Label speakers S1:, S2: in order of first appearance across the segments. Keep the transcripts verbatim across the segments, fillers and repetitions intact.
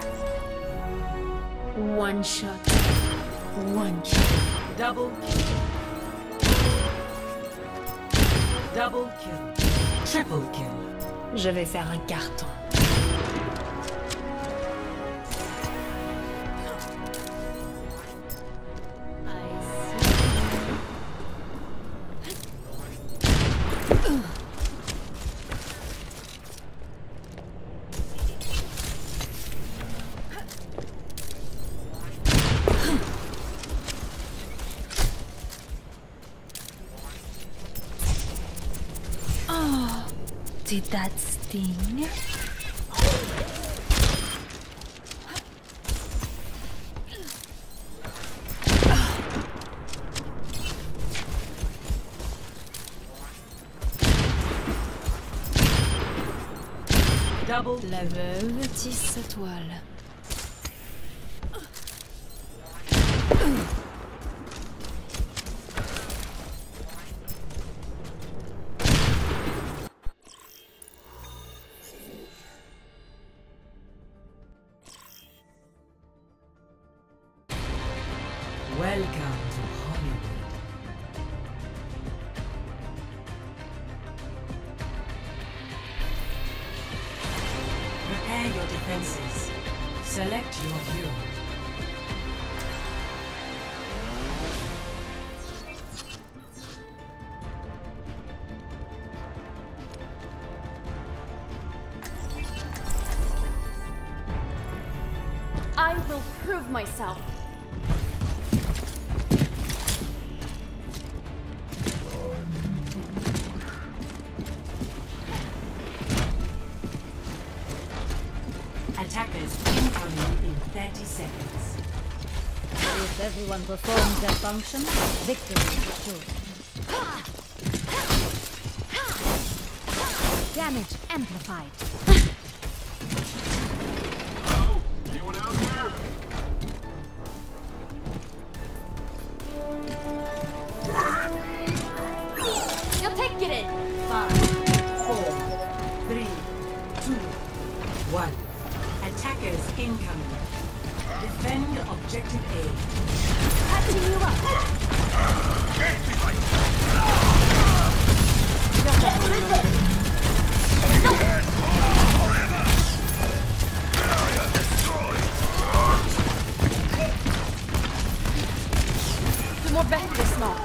S1: One shot, one kill.
S2: Double kill. Double kill. Triple kill.
S1: Je vais faire un carton. Did that sting?
S2: Double.
S1: La veuve tisse sa toile.
S2: Welcome to Hollywood. Prepare your defenses. Select your hero.
S3: I will prove myself.
S2: Attackers incoming in thirty seconds.
S4: If everyone performs their function, victory is assured. Damage amplified.
S5: Hello? Anyone out there?
S3: You'll take it in.
S2: Five, four, three, two, one. Attackers incoming. Defend objective A.
S3: Catching you up. Do more better this now.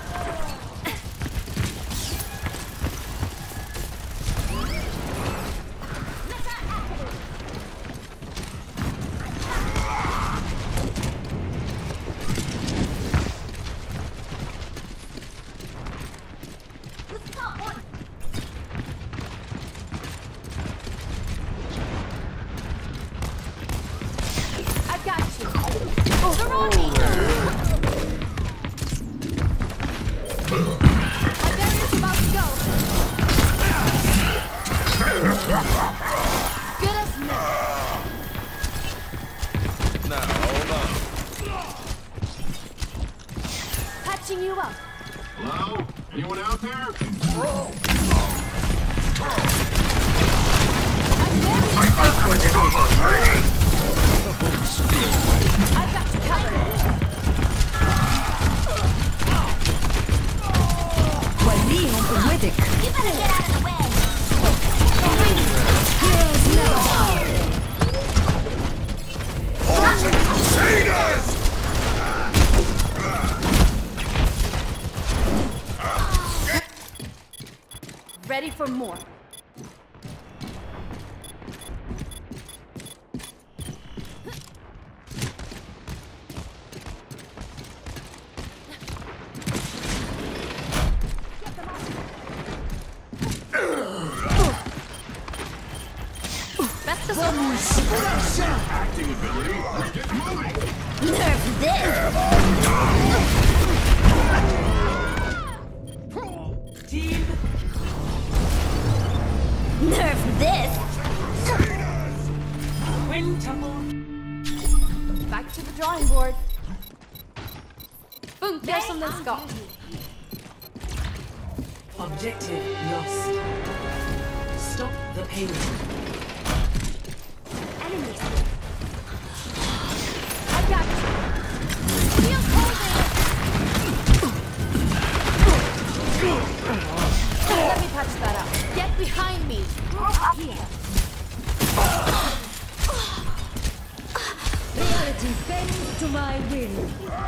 S3: Patching you up.
S5: Hello? Anyone out there?
S3: I've got you covered.
S4: Wally, on peut jouer des...
S3: You better get out of the way.
S4: Heroes never
S3: Ready for more. Best of luck.
S5: Acting ability. Get moving.
S3: Nerf this.
S2: Team.
S3: Nerf this.
S2: Quintuple.
S3: Back to the drawing board. Funkar som den ska.
S2: Objective lost. Stop the payload.
S3: Enemies. patch that up. Get behind me. Here.
S4: Reality bends to my will.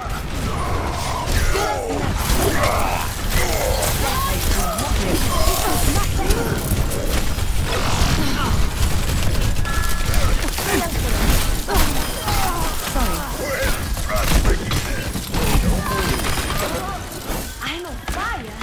S3: I'm on fire.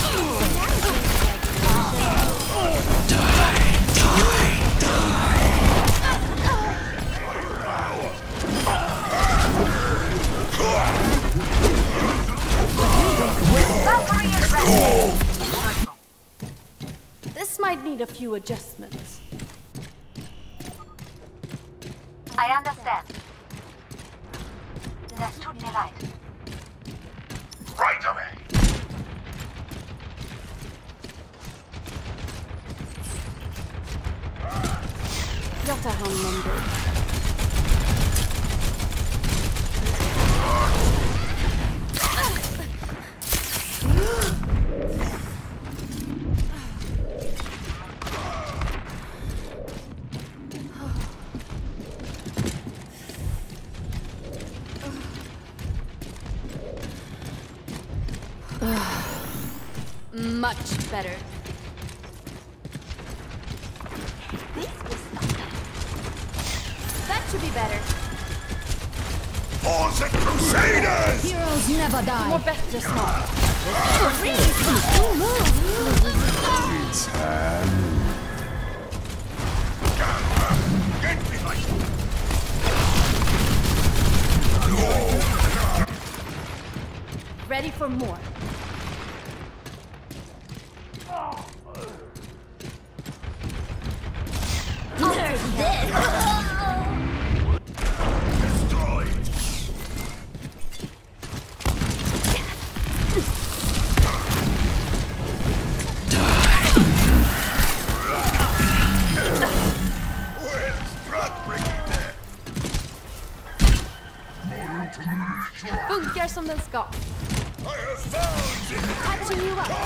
S3: This might need a few adjustments.
S6: I understand. Das tut mir leid.
S5: Right away.
S3: Jotunheim number. Much better. That should be better.
S5: For the Crusaders!
S4: Heroes never die.
S3: More better, smart.
S5: Get behind!
S3: Ready for more.
S4: Nerf this.
S5: Destroyed!
S3: Funkar som den ska. Patching you up.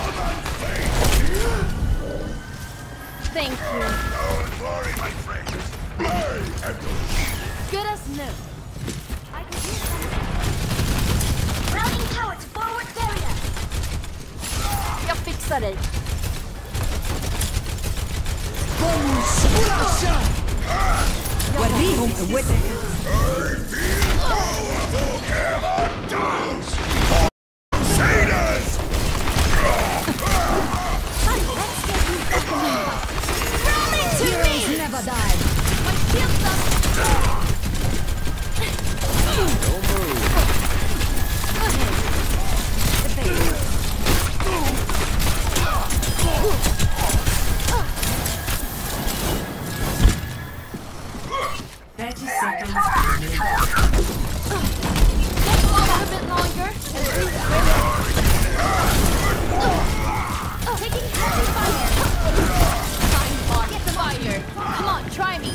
S3: Thank you.
S5: Don't worry, my friend. I am
S3: Good as new. I can use
S6: Routing towards forward barrier.
S3: Jag fixar dig.
S2: وريهم قوتك.
S5: Crusaders!
S4: Heroes never die.
S3: My shield's up.
S2: thirty seconds.
S3: Let's hold a bit longer and freeze it right. Taking heavy fire. Time on fire. Come on, try me.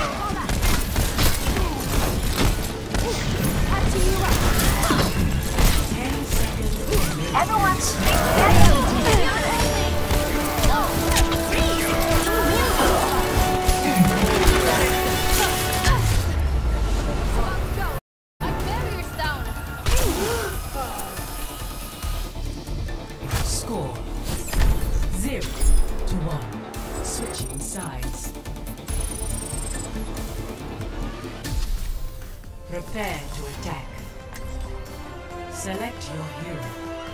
S3: Patching you up.
S2: ten seconds.
S6: Everyone, get
S3: My barrier's down.
S2: Score zero to one. Switching sides. Prepare to attack. Select your hero.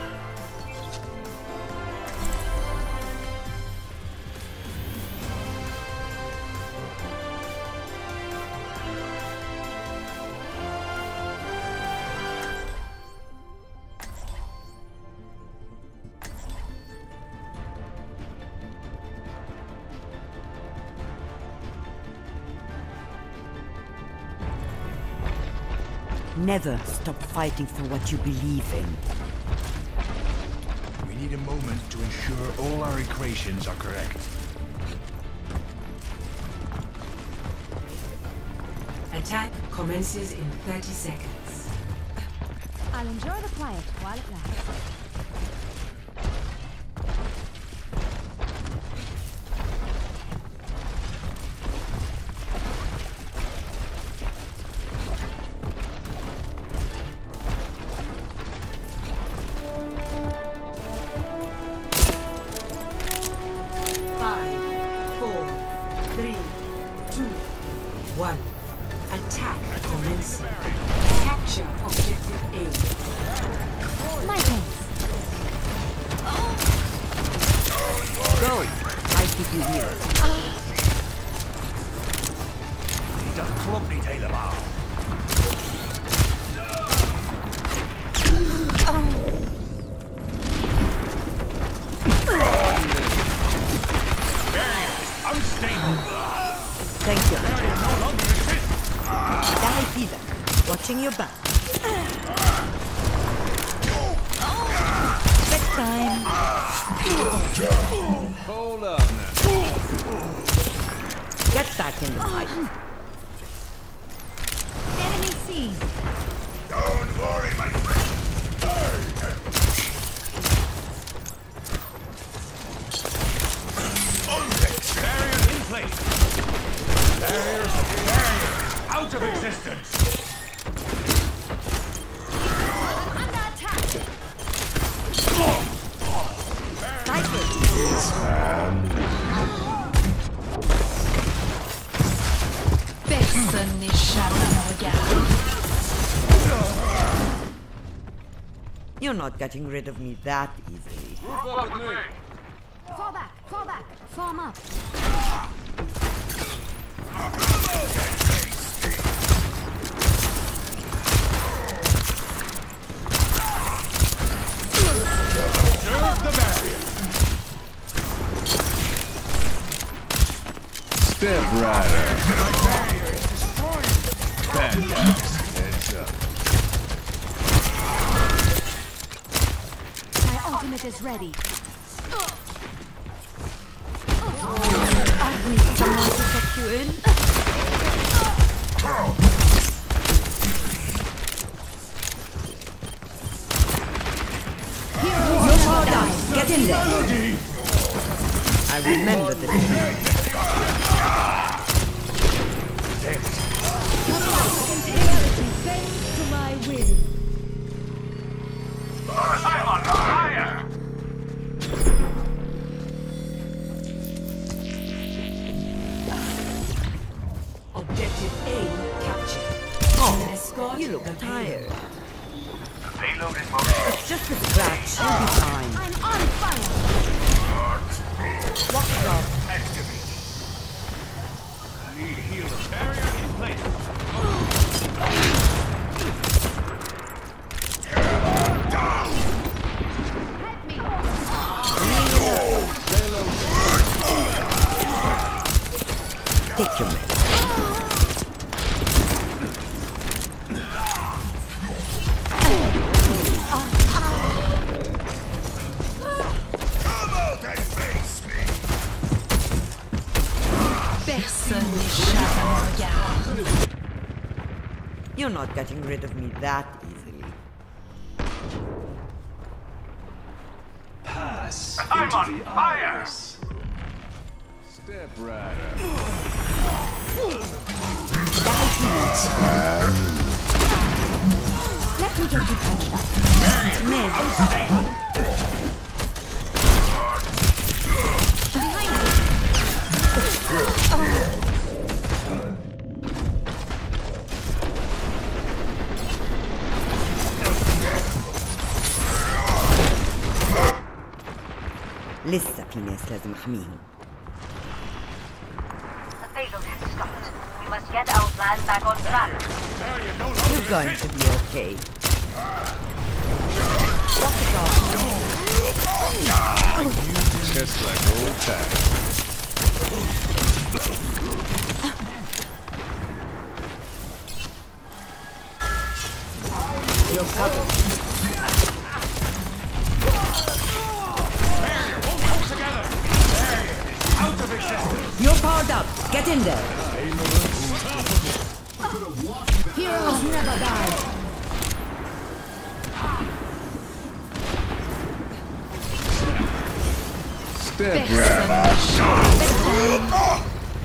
S7: Never stop fighting for what you believe in.
S8: We need a moment to ensure all our equations are correct.
S2: Attack commences in thirty seconds.
S4: I'll enjoy the quiet while it lasts.
S7: going? I keep you here.
S5: Need a clumpy tail of arm. Unstable.
S7: Thank you.
S5: Barrier no longer exists.
S7: Die, Peter. Watching your back. Next time.
S8: Hold up now.
S7: Get back in the fight.
S4: Enemy seen.
S5: Don't worry, my friend. Barrier in place. Barriers, barrier, out of existence.
S3: Under attack!
S1: Personne n'échappe à mon regard.
S7: You're not getting rid of me that easily.
S3: Fall back, fall back, form up.
S5: Serve the barrier.
S8: Step rider. Fantastic. Heads up.
S3: My ultimate is ready.
S7: Someone to tuck you in? You're far down. Get in there. I remember the day.
S4: Bend to my will.
S5: I'm on fire.
S2: Objective A captured.
S7: Oh,
S2: Escort
S7: you look
S2: the
S7: tired.
S5: Payload in motion.
S7: It's just a scratch. You'll be fine.
S3: I'm on fire!
S7: Walk it off.
S5: Activate. Need healer. Barrier in place.
S3: Help me!
S7: Take your medicine.
S5: Come out and face me.
S1: Personne n'échappe à mon regard.
S7: You're not getting rid of me that easily.
S8: Pass
S5: I'm
S8: into
S5: on
S8: the
S5: fire.
S8: iris. Step rider.
S3: Let me get you touched up.
S7: لسه في ناس لازم احميهم.
S6: The payload has stopped. We must get our plan back on track.
S5: Barrier no longer
S7: You're going to be okay. Walk it off.
S8: Just like old times.
S7: You're covered.
S5: out of existence.
S7: You're powered up. Get in there.
S3: Heroes never die.
S8: Step
S1: Personne n'échappe.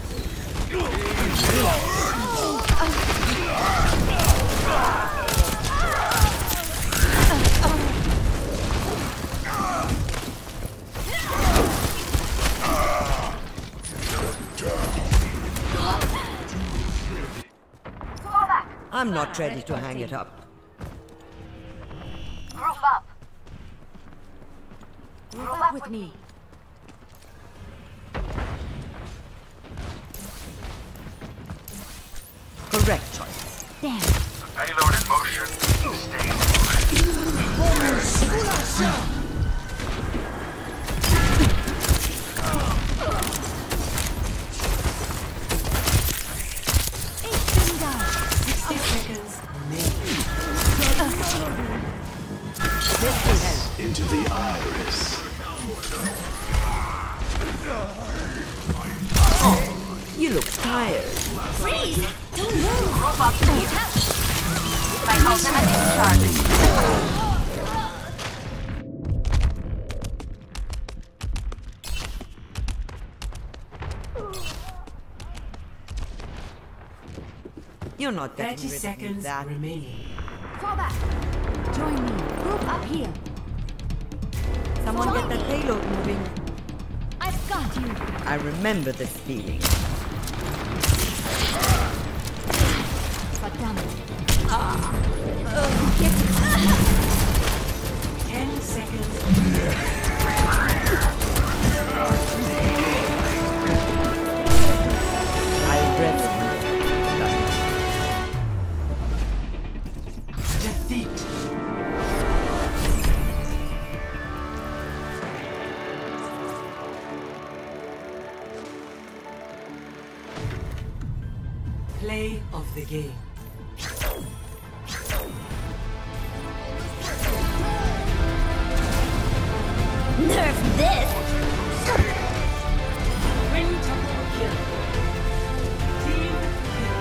S6: Fall back.
S7: I'm not ready to hang it up.
S6: Group up. Group up
S3: With me.
S7: correct choice.
S3: There.
S5: Payload in motion. Stay
S3: It's been done.
S2: sixty seconds remaining.
S5: into the iris.
S7: You look tired.
S3: Freeze! Don't move!
S6: Group up to you. My ultimate is charged.
S7: You're not getting
S2: thirty
S7: rid of me
S2: seconds
S7: that.
S2: remaining.
S3: Fall back. Join me. Group up here.
S7: Someone get that payload moving.
S3: I've got you.
S7: I remember this feeling.
S3: But damn it.
S2: Ten seconds.
S7: I rest.
S2: Defeat. Play of the game.
S3: Nerf this!
S2: Quintuple kill. Team kill.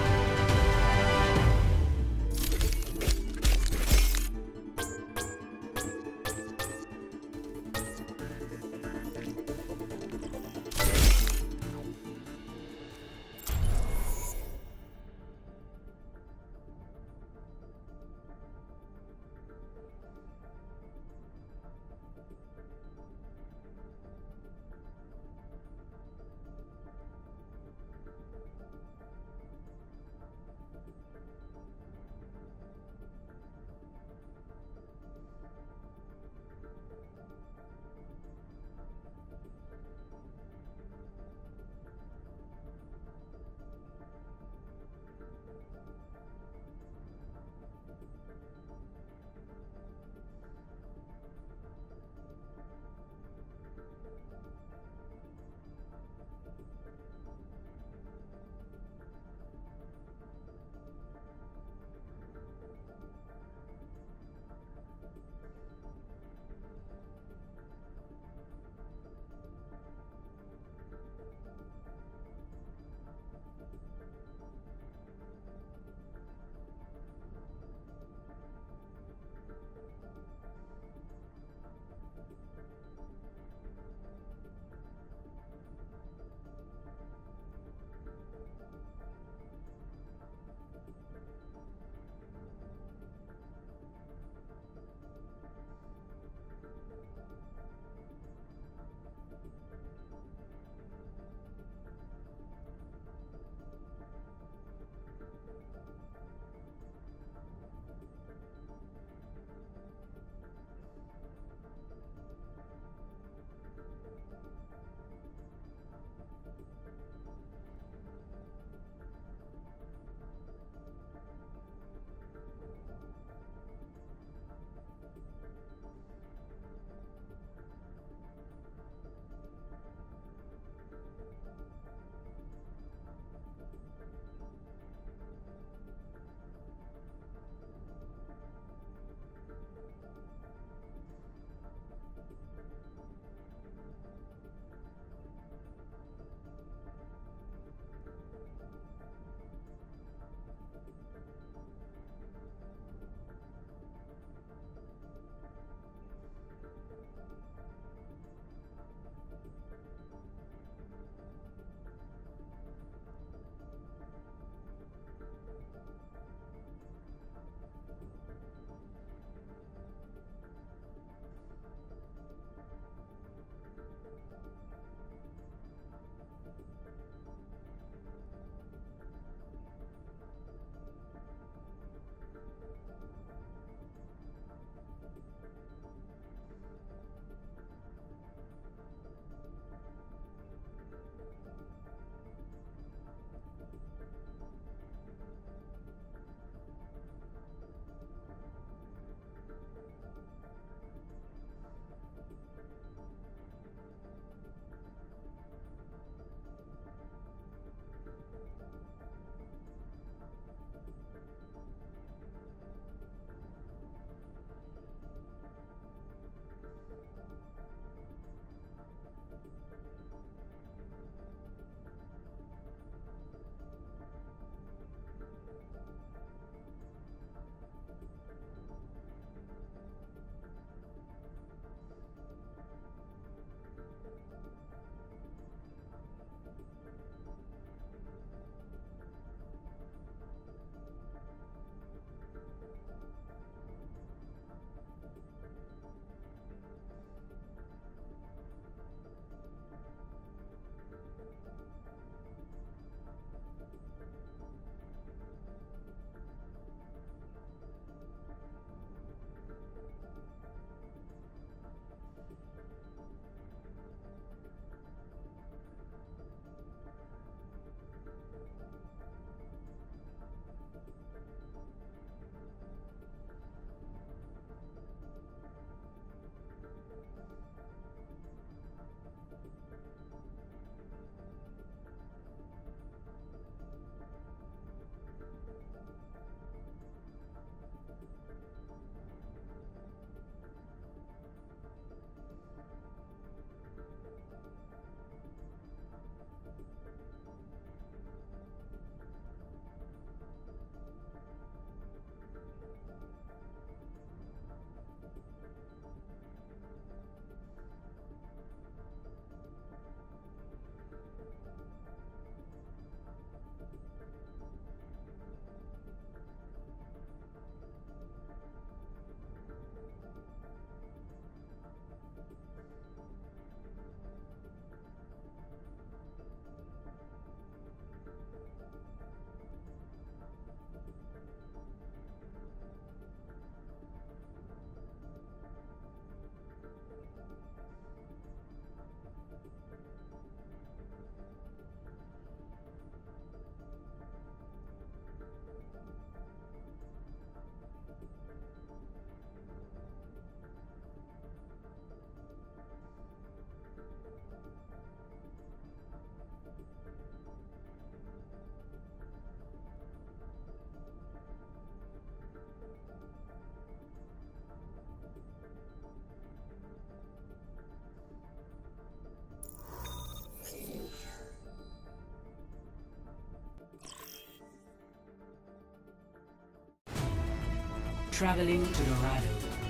S2: Traveling to Dorado.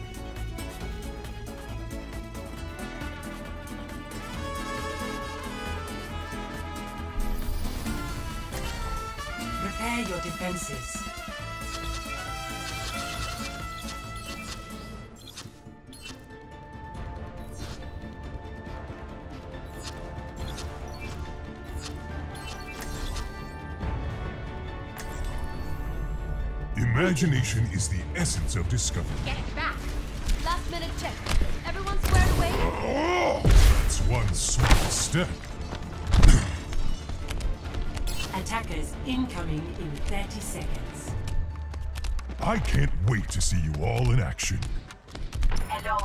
S2: Prepare your defenses.
S5: Imagination is the essence of discovery.
S3: Get back. Last minute check. Everyone squared away?
S5: That's one small step.
S2: Attackers incoming in thirty seconds.
S5: I can't wait to see you all in action.
S6: Hello.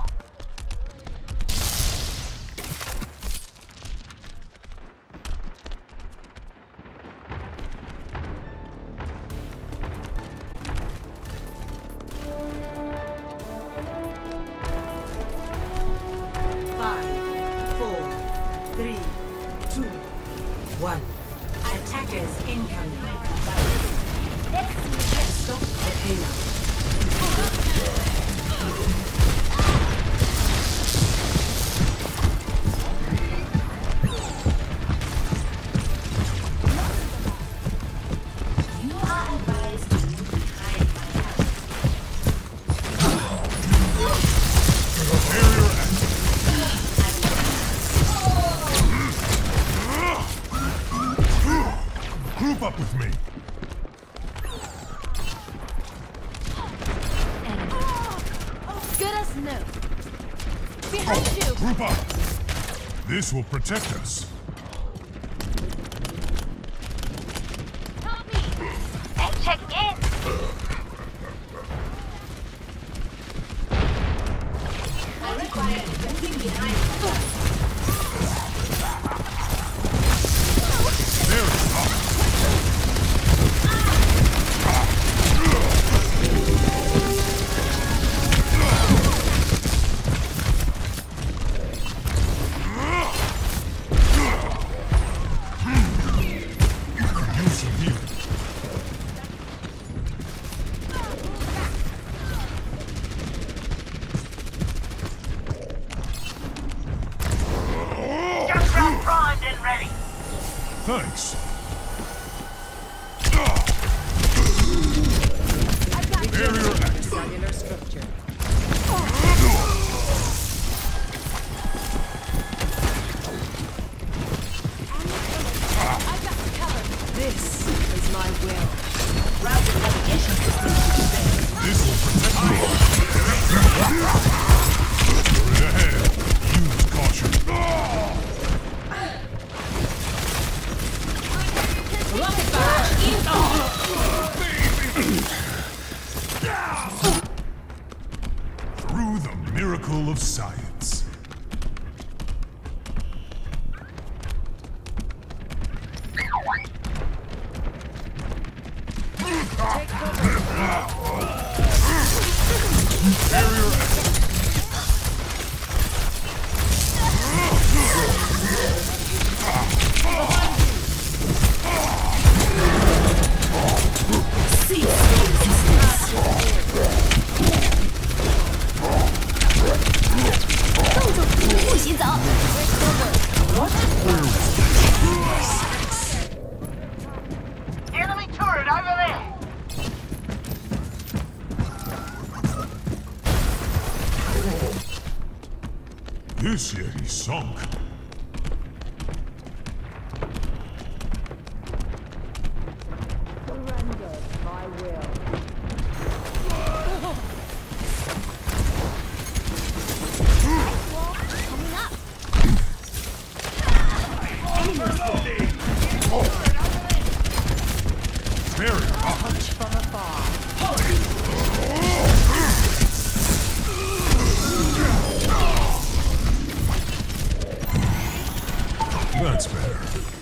S2: Five, four, three, two, one. Attackers incoming. Stop the payload.
S5: Group up with me.
S3: Good as new. Behind you!
S5: Group up. This will protect us.
S3: Help me!
S6: Hey, check in. I require something behind.
S5: There it is. Use some healing.
S6: Just round primed and ready.
S5: Thanks. Barrier active.
S7: Cellular structure.
S3: I got you covered.
S7: This is my will.
S5: This will protect you. You're ahead. Use caution. Through the miracle of science. Barrier active.
S6: Enemy turret over there.
S5: This Yeti sunk.
S3: Coming up.
S5: Barrier up.
S7: From afar.
S5: That's better.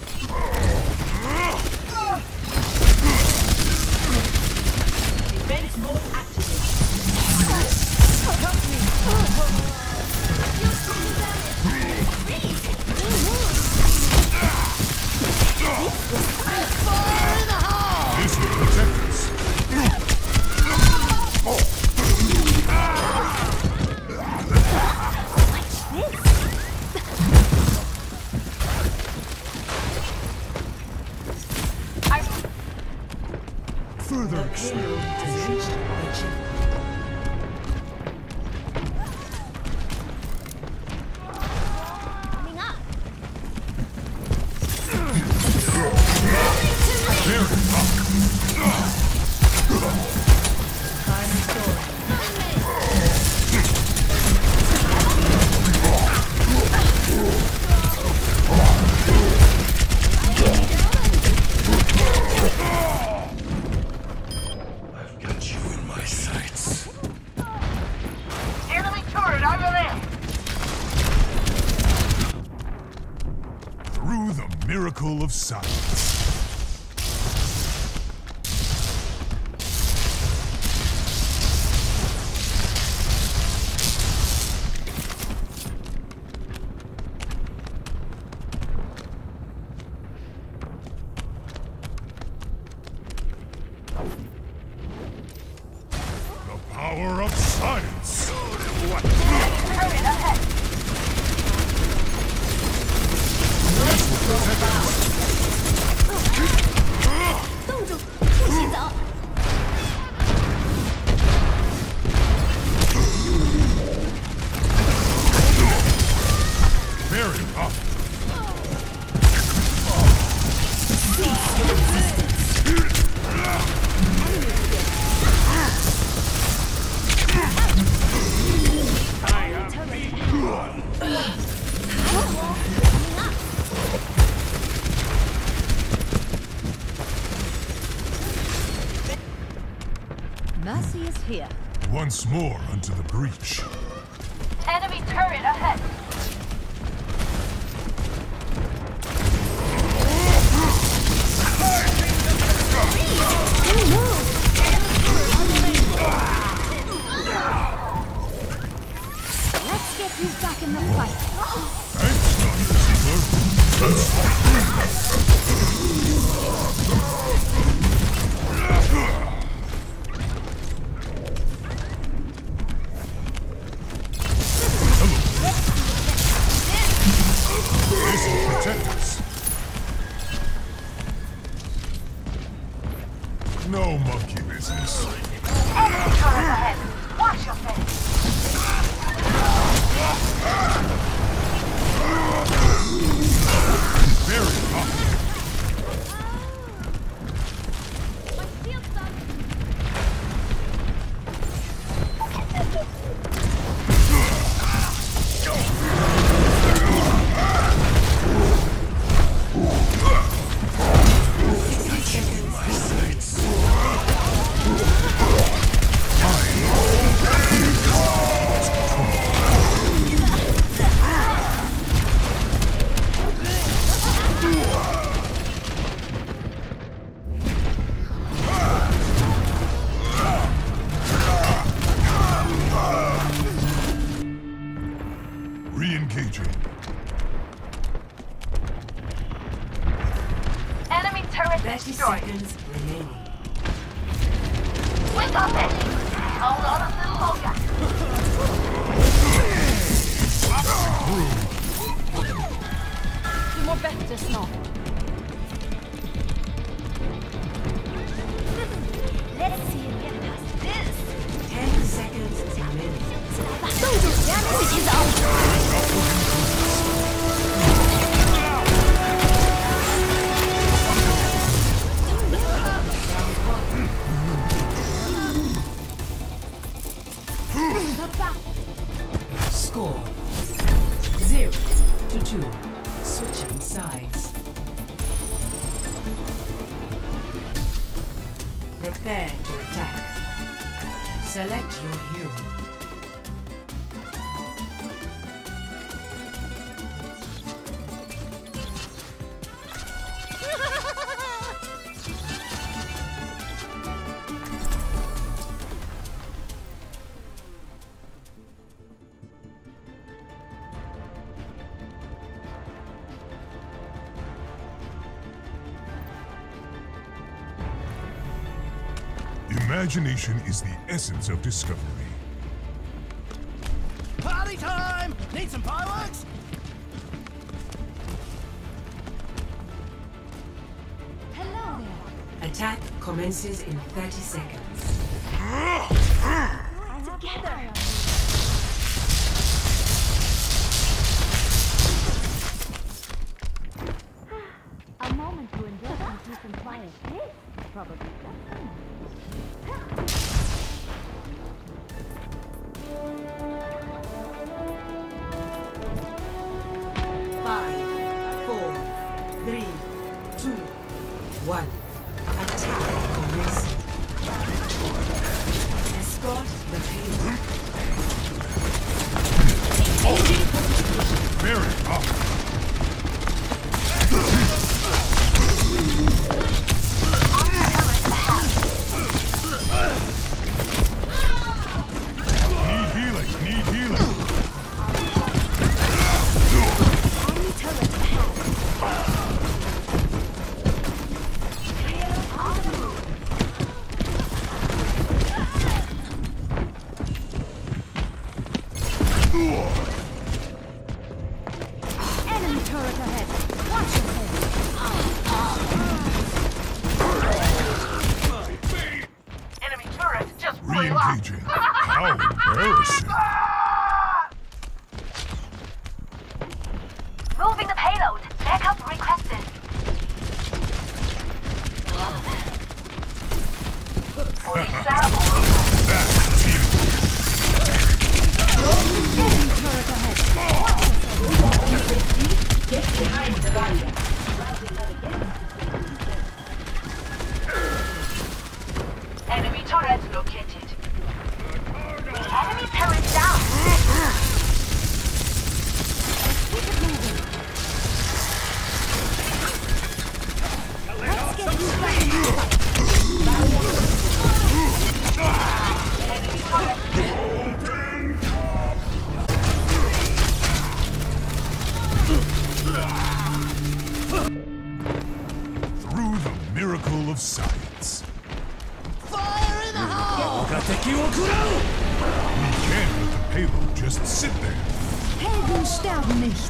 S2: Defense mode activated.
S5: This will protect us. further
S2: The payload has reached the chip.
S3: Coming up.
S5: I've got you in my sights.
S6: Enemy turret over there.
S5: Through the miracle of silence. The power of science. What?
S6: Turret ahead.
S5: Very up.
S4: Mercy is here.
S5: Once more unto the breach.
S6: Enemy turret ahead.
S3: Let's get you back in the fight.
S5: Thanks, Doctor Ziegler. This will protect us. No monkey business.
S6: Enemy turret ahead. Watch your face.
S5: Very hot.
S3: My shield's up.
S5: My sights. Re-engaging.
S6: Enemy turret
S2: thirty
S6: destroyed.
S2: seconds remaining.
S6: We got this. Hold on a little longer.
S3: Du mår bättre snart. Let's see you get past this.
S2: Ten seconds remaining.
S3: The enemy is out.
S2: Score zero to two. Switching sides. Prepare to attack. Select your hero.
S5: Imagination is the essence of discovery.
S8: Party time! Need some fireworks?
S3: Hello there.
S2: Attack commences in thirty seconds.
S3: Together.
S4: A moment to enjoy some peace and quiet. This probably
S2: Five, four, three, two, one. Attack commencing. Escort the payload.
S5: Very up. Need healing, need healing.
S3: Enemy turret ahead.
S4: enemy turret ahead. Watch your head.
S6: Enemy turret just blew up.
S5: Re-engaging. How embarrassing.
S6: Moving the payload. Backup requested.
S5: That's team.
S4: Enemy turret ahead.
S6: Enemy turret located. Enemy turret down.
S4: Let's get you back in the fight.
S6: Enemy turret.
S5: Through the miracle of science.
S7: Fire in the hole!
S5: We can't let the payload just sit there.
S4: Helden sterben nicht.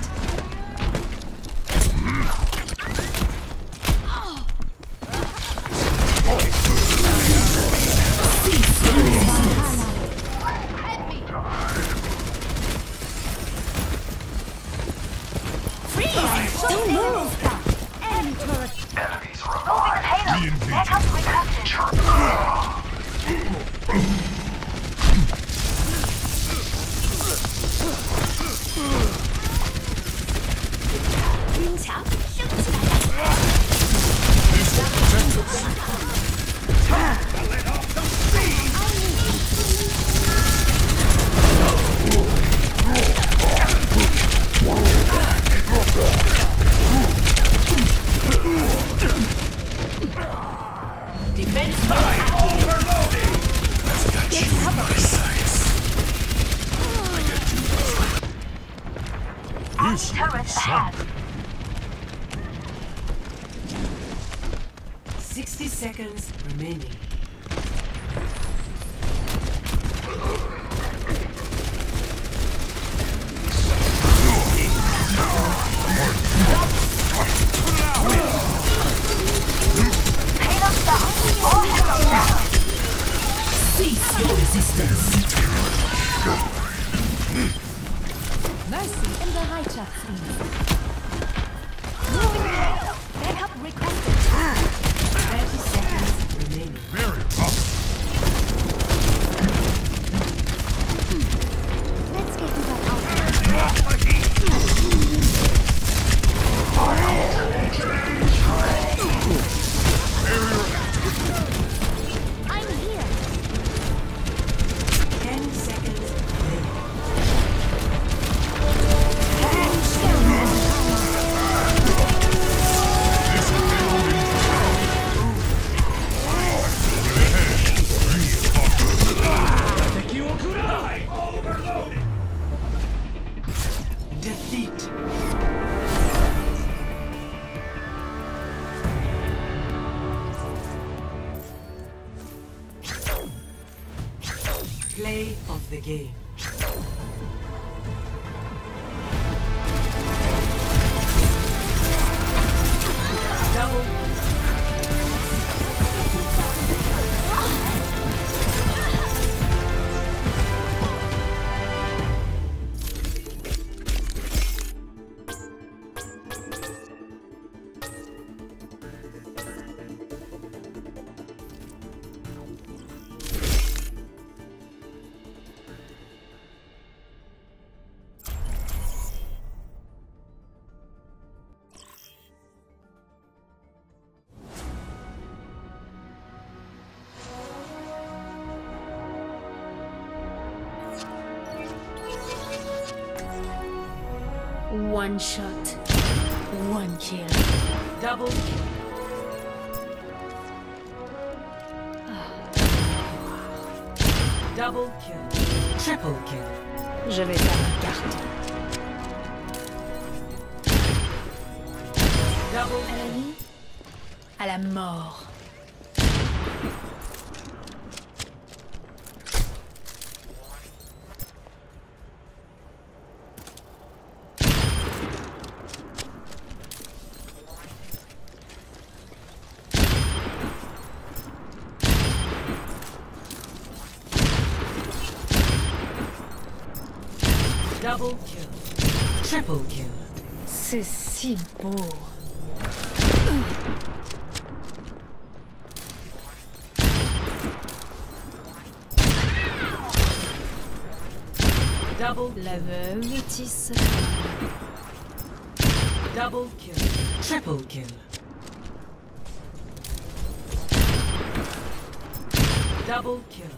S3: Don't move.
S4: Enemy turret.
S6: Moving the payload.
S5: Re-engaging.
S6: Backup requested.
S5: This will protect us. This will be
S6: Turret
S5: fun.
S6: ahead.
S2: Sixty seconds remaining.
S6: Payload down. All hands down.
S2: Cease your resistance.
S4: Mercy im Bereitschaftsdienst.
S3: Moving the payload. Backup requested.
S2: Thirty seconds remaining.
S5: Very up.
S4: Let's get you back out there.
S3: I'm here.
S2: Ten seconds remaining.
S4: Helden sterben nicht.
S5: This will be only
S2: Defeat. Play of the game. Double.
S1: One shot, one kill.
S2: Double kill. Double kill. Triple kill.
S1: Je vais faire ma carte.
S2: Double
S1: À la vie, à la mort.
S2: Double kill. Triple kill.
S1: C'est si beau.
S2: Double
S1: La veuve tisse.
S2: double kill. Triple kill. Double kill.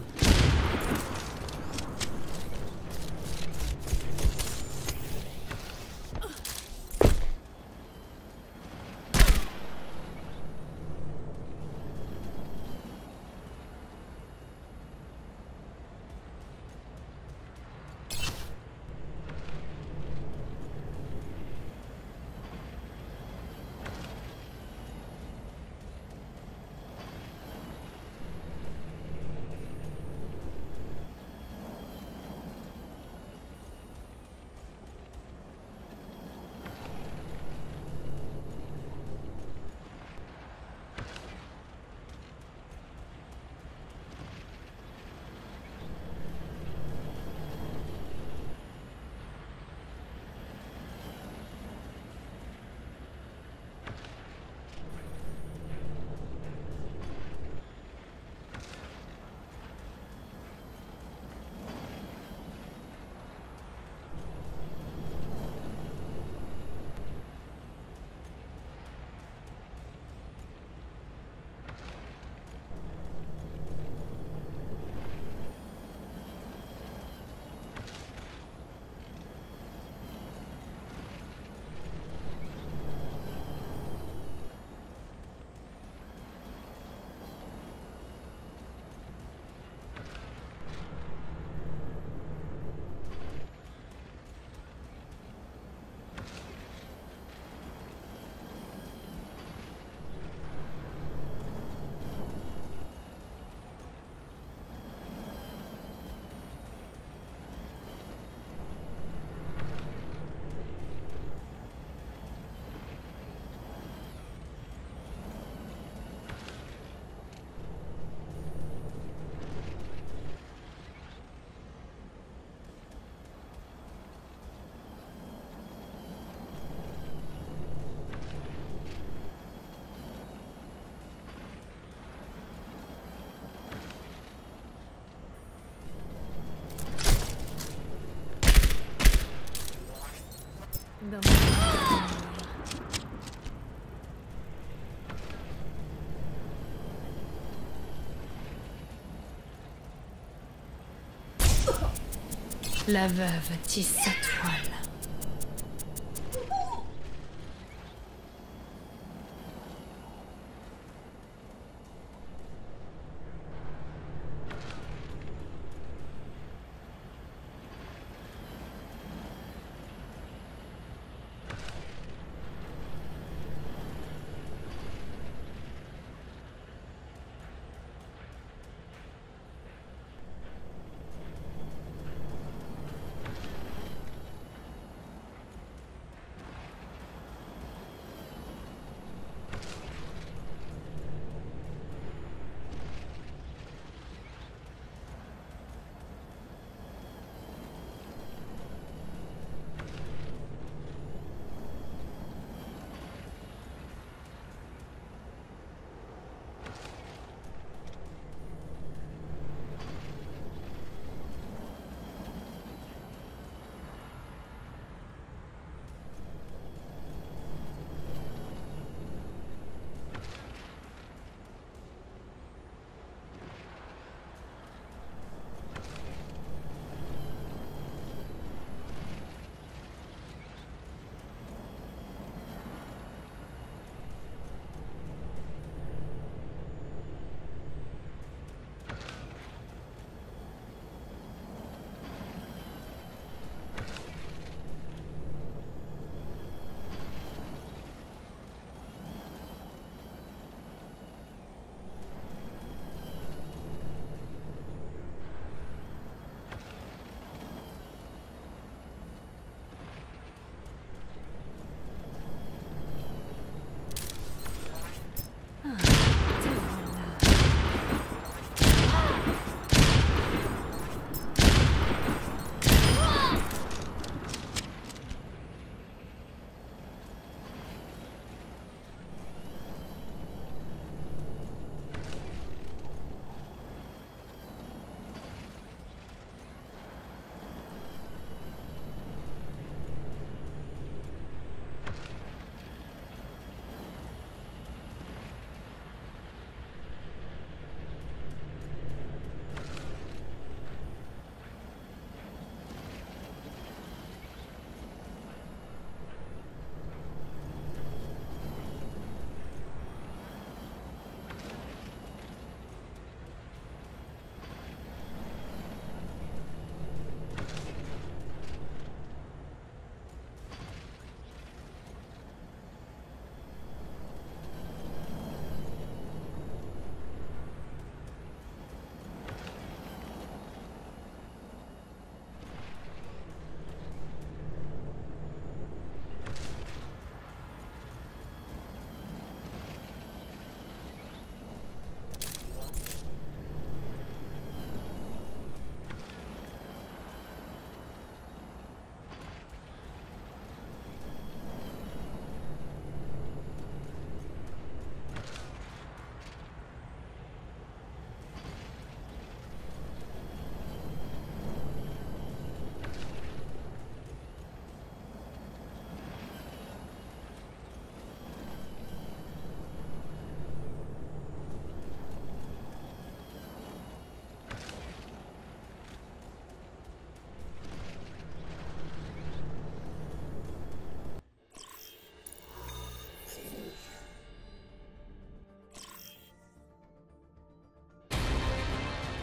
S1: La veuve tisse sa toile.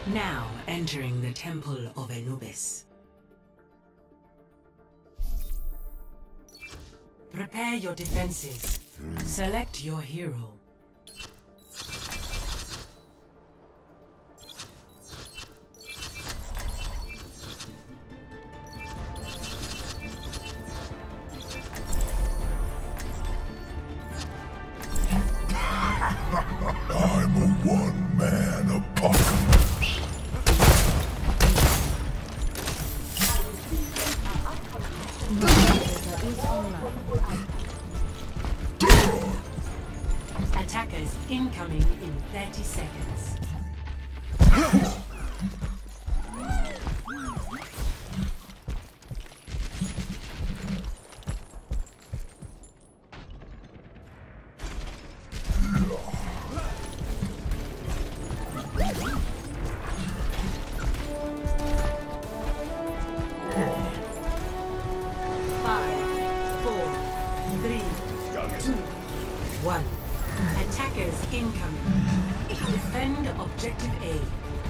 S2: Now entering the Temple of Anubis. Prepare your defenses. Select your hero.
S5: I'm a one-man apocalypse.
S2: Attackers incoming in thirty seconds. One. Attackers incoming. Defend objective A.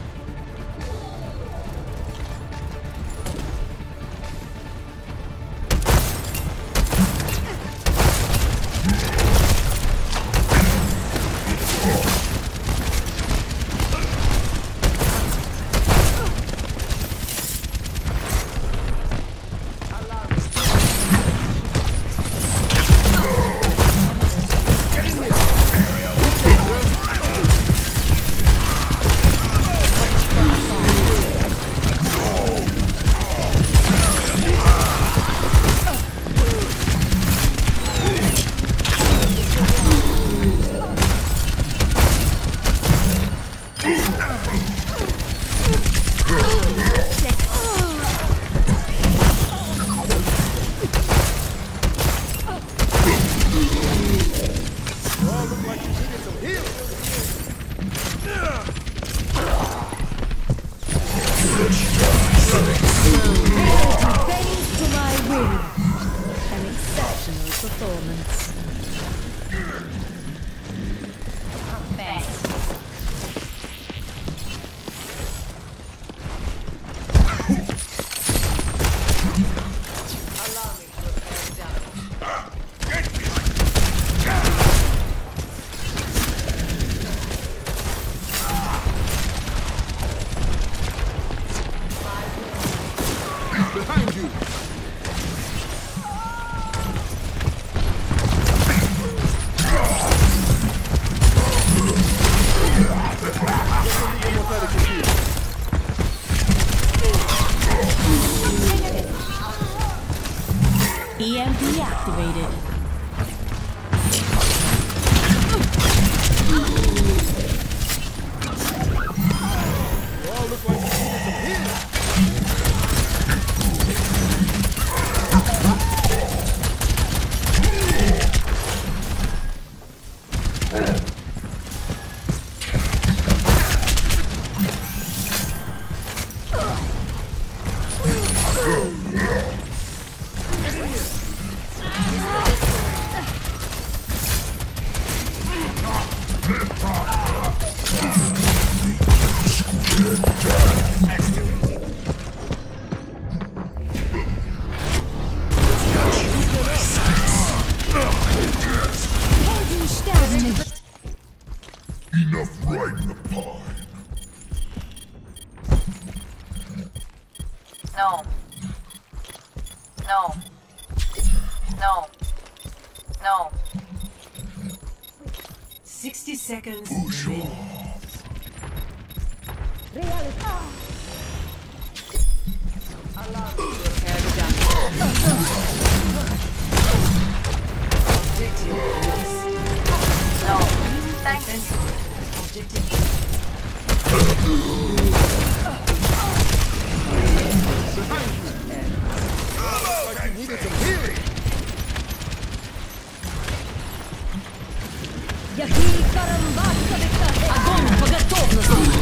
S4: Thanks to my will. An exceptional performance.
S6: Thanks.
S5: Behind you!
S3: E M P activated.
S5: Enough riding the pine.
S6: No. No. No. No.
S2: Sixty seconds
S5: Push
S2: remaining. Objective is
S6: No. Thanks.
S2: objective.
S4: Який карамбас викликає! Огонь по готовності!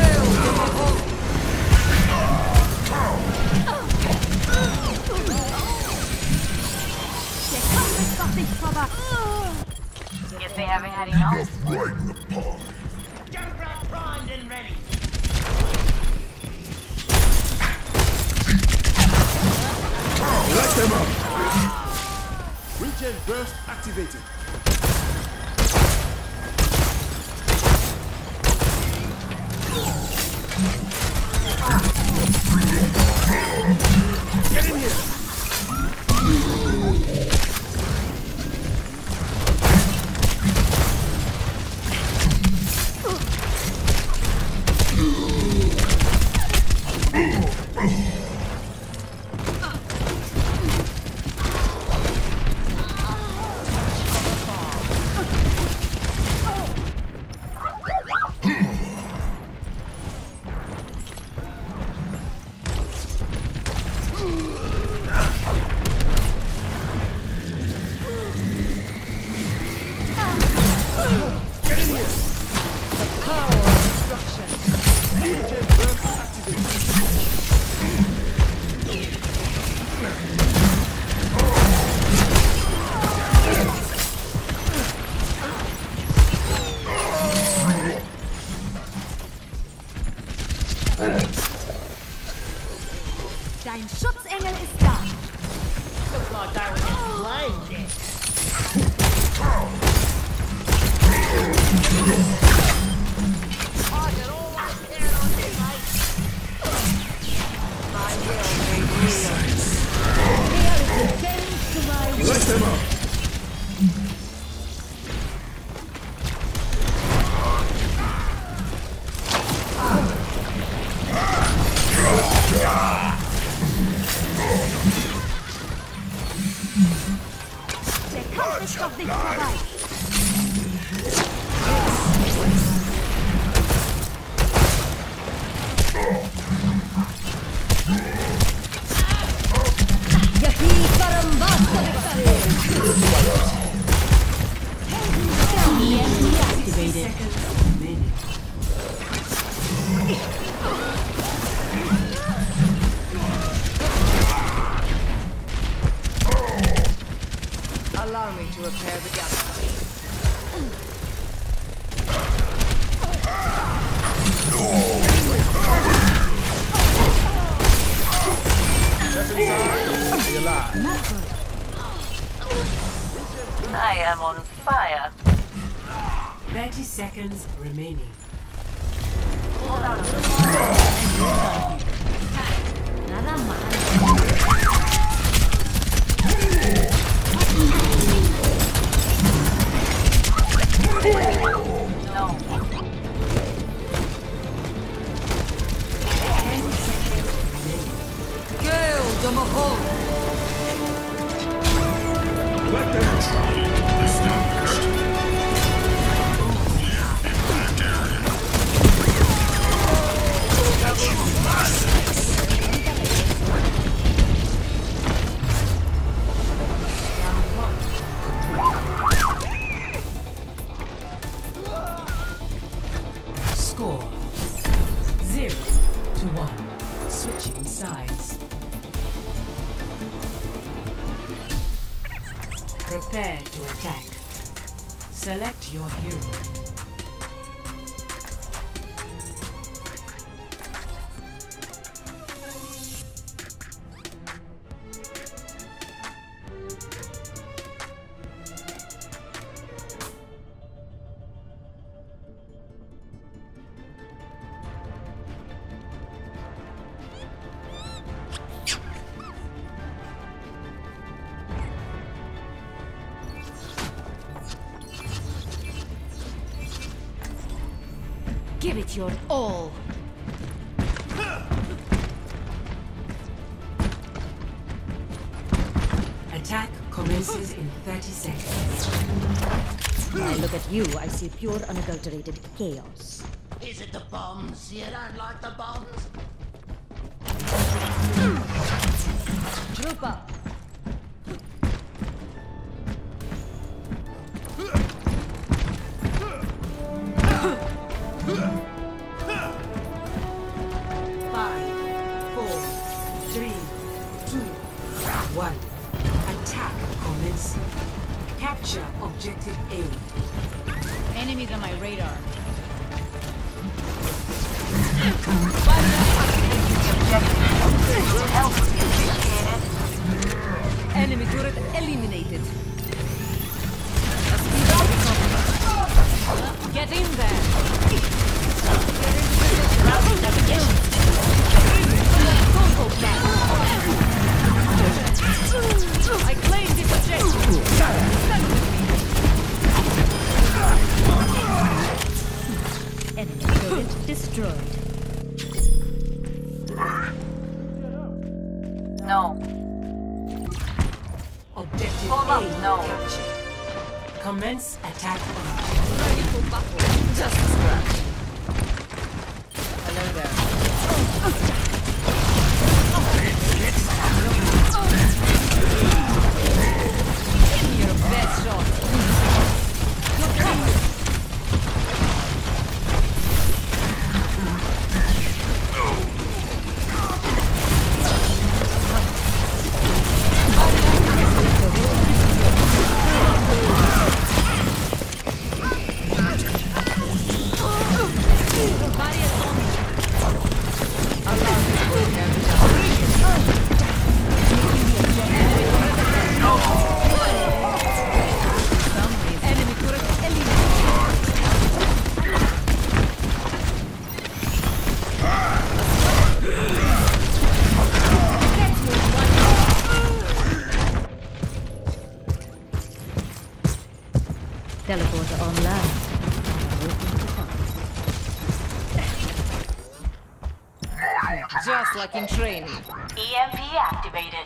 S6: Guess they haven't had enough.
S5: Enough riding the pine.
S2: Junkrat primed and ready.
S5: them up!
S9: Regen burst activated. Get in here!
S3: Dein Schutzengel ist da.
S4: Looks like they were just playing this. I can always count on you, mate. My will be real. Here is the change to my will.
S5: Let them up!
S3: Der Kampf ist noch nicht vorbei.
S4: Yahi Parambasa activated.
S7: Allow me to repair the gap.
S6: I am on fire.
S2: thirty seconds remaining.
S4: Nada mal.
S6: No.
S5: Let them try. Established.
S2: Score zero to one. Switching sides. Prepare to attack. Select your hero.
S4: Give it your all.
S2: Attack commences in thirty seconds.
S4: When I look at you, I see pure, unadulterated chaos.
S9: Is it the bombs? You don't like the bombs?
S4: Troop up.
S2: Five, four, three, two, one. Attack commencing. Capture objective A.
S4: Enemies on my radar.
S6: Help is appreciated.
S7: Enemy turret eliminated.
S3: Get in there. I claim this objective.
S4: Enemy turret destroyed.
S6: No.
S2: Objective
S6: Pull up,
S2: A
S6: no.
S2: captured. Commence attack on
S3: Ready for battle.
S7: Just a scratch. Hello there. Give me your best shot. Enemy turret eliminated.
S4: Teleporter online.
S7: Just like in training.
S6: E M P activated.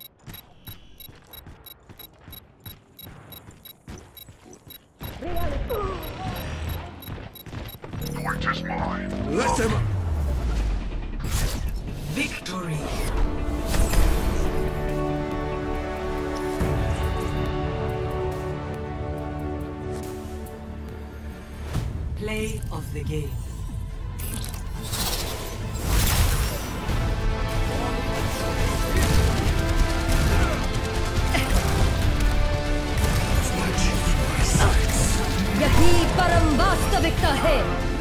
S5: Point is mine.
S9: Let them.
S2: victory. Play of the game.
S4: यही परम वास्तविकता है